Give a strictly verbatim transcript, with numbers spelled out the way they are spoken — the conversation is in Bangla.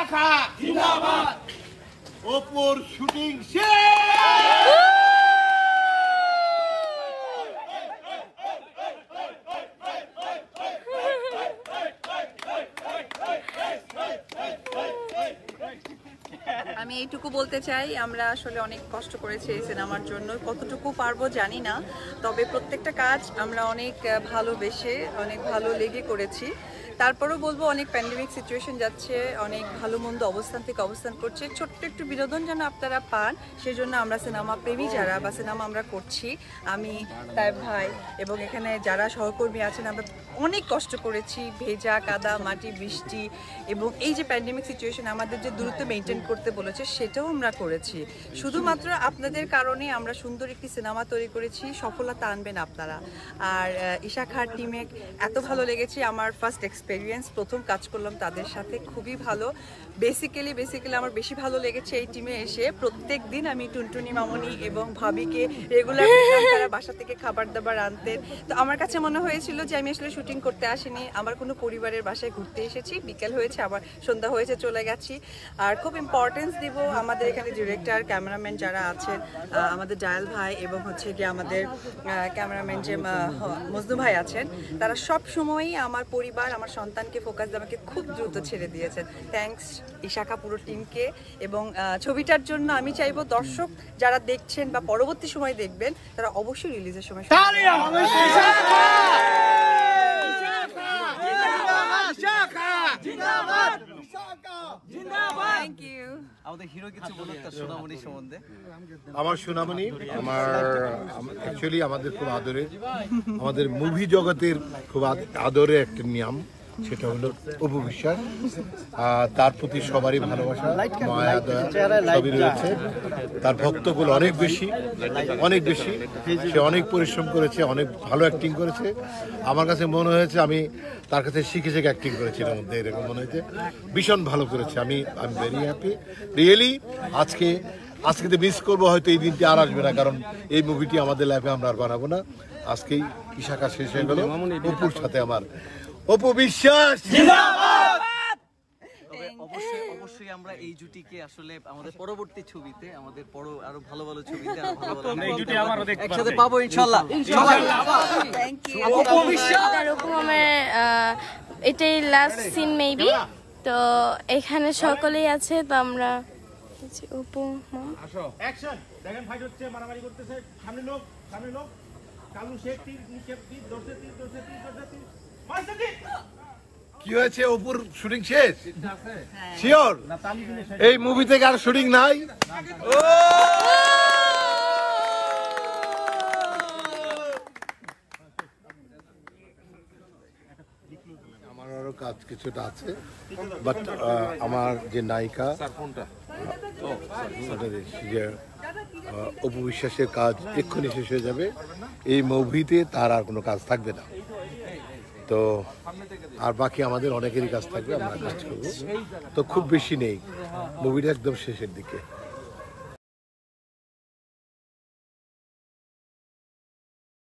ইশাকা জিন্দাবাদ অপুর শুটিং শেষ আমি এইটুকু বলতে চাই আমরা আসলে অনেক কষ্ট করেছি এই সিনেমার জন্য কতটুকু পারবো জানি না তবে প্রত্যেকটা কাজ আমরা অনেক ভালোবেসে অনেক ভালো লেগে করেছি তারপরেও বলবো অনেক প্যান্ডেমিক সিচুয়েশন যাচ্ছে অনেক ভালো মন্দ অবস্থান থেকে অবস্থান করছে ছোট্ট একটু বিনোদন যেন আপনারা পান সেজন্য আমরা সিনেমা প্রেমী যারা বা সিনেমা আমরা করছি আমি তাইব ভাই এবং এখানে যারা সহকর্মী আছেন আমরা অনেক কষ্ট করেছি ভেজা কাদা মাটি বৃষ্টি এবং এই যে প্যান্ডেমিক সিচুয়েশন আমাদের যে দূরত্ব মেনটেন করতে বলেছে সেটাও আমরা করেছি শুধুমাত্র আপনাদের কারণে আমরা সুন্দর একটি সিনেমা তৈরি করেছি সফলতা আনবেন আপনারা আর ইশাখার টিমে এত ভালো লেগেছে আমার ফার্স্ট এক্সপেরিয়েন্স প্রথম কাজ করলাম তাদের সাথে খুবই ভালো বেসিক্যালি বেসিক্যালি আমার বেশি ভালো লেগেছে এই টিমে এসে প্রত্যেক দিন আমি টুনটুনি মামনি এবং ভাবিকে রেগুলার তারা বাসা থেকে খাবার দাবার আনতেন তো আমার কাছে মনে হয়েছিল যে আমি আসলে শুটিং করতে আসিনি আমার কোনো পরিবারের বাসায় ঘুরতে এসেছি বিকেল হয়েছে আবার সন্ধ্যা হয়েছে চলে গেছি আর খুব ইম্পর্টেন্স দিব আমাদের এখানে ডিরেক্টর ক্যামেরাম্যান যারা আছেন আমাদের জায়াল ভাই এবং হচ্ছে গিয়ে আমাদের ক্যামেরাম্যান যে মজনু ভাই আছেন তারা সব সময়ই আমার পরিবার আমার সন্তানকে ফোকাস দিয়ে আমাকে খুব দ্রুত ছেড়ে দিয়েছেন থ্যাঙ্কস ইশাকা পুরো টিমকে এবং ছবিটার জন্য আমি চাইবো দর্শক যারা দেখছেন বা পরবর্তী সময় দেখবেন তারা অবশ্যই রিলিজের সময় আমার সোনামণি আমার অ্যাকচুয়ালি আমাদের খুব আদরের আমাদের মুভি জগতের খুব আদরের একটা নিয়ম সেটা হলো অপু বিশ্বাস তার প্রতি সবারই ভালোবাসা মায়া দয়া সবই রয়েছে তার ভক্তগুলো অনেক বেশি অনেক বেশি সে অনেক পরিশ্রম করেছে অনেক ভালো অ্যাক্টিং করেছে আমার কাছে মনে হয়েছে আমি তার কাছে শিখে শিখে অ্যাক্টিং করেছি এর মধ্যে এরকম মনে হয়েছে ভীষণ ভালো করেছে আমি I am very happy really আজকে আজকে তো মিস করবো হয়তো এই দিনটি আর আসবে না কারণ এই মুভিটি আমাদের লাইফে আমরা আর বানাবো না আজকেই ইশাকা শেষ হয়ে গেল অপুর সাথে আমার অপু বিশ্বাস অবশ্যই অবশ্যই আমরা এই জুটিকে আসলে আমাদের পরবর্তী ছবিতে আমাদের পর আরো ভালো ভালো ছবিতে আরো ভালো ভালো এই জুটি আমারও দেখতে একসাথে পাবো ইনশাআল্লাহ থ্যাংক ইউ অপু বিশ্বাস এরকম আমার এটাই লাস্ট সিন মেবি তো এখানে সকলেই আছে তো আমরা অপু আসো অ্যাকশন দেখেন ফাইট হচ্ছে মারামারি করতেছে সামনে লোক সামনে লোক কালু শেখ তীর নিচে তীর দর্শে তীর দর্শে তীর দর্শে তীর মারছে তীর কি হয়েছে অপুর শুটিং শেষ শিওর এই মুভি থেকে আর শুটিং নাই আমার আরো কাজ কিছুটা আছে বাট আমার যে নায়িকা অপু বিশ্বাসের কাজ এক্ষুনি শেষ হয়ে যাবে এই মুভিতে তার আর কোনো কাজ থাকবে না তো আর বাকি আমাদের অনেকেরই কাজ থাকবে আমরা কাজ করবো তো খুব বেশি নেই মুভিটা একদম শেষের দিকে